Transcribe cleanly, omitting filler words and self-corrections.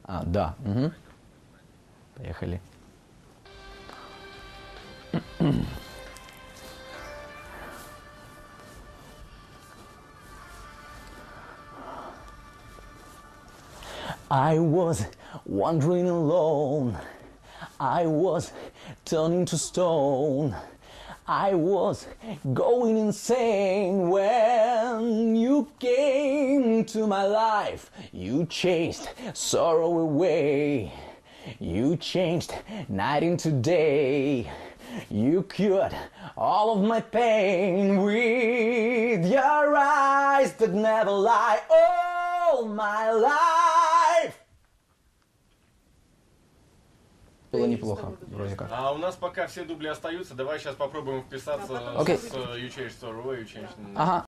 Да. Угу. Поехали. I was wandering alone. I was turning to stone. I was going insane when you came to my life. You chased sorrow away. You changed night into day. You cured all of my pain with your eyes that never lie. All my life. Было неплохо, вроде как. А у нас пока все дубли остаются, давай сейчас попробуем вписаться Окей. с You Changed Sorrow, You Changed... Ага.